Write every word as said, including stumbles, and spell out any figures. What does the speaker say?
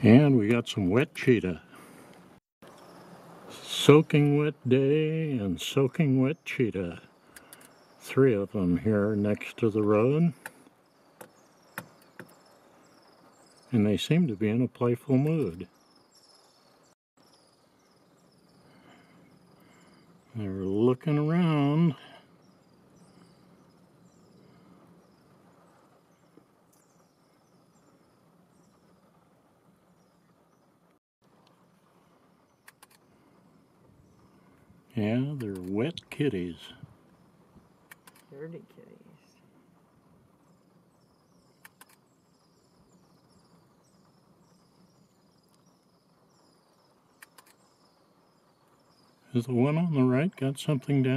And we got some wet cheetah. Soaking wet day and soaking wet cheetah. Three of them here next to the road. And they seem to be in a playful mood. They're looking around. Yeah, they're wet kitties. Dirty kitties. Is the one on the right got something down?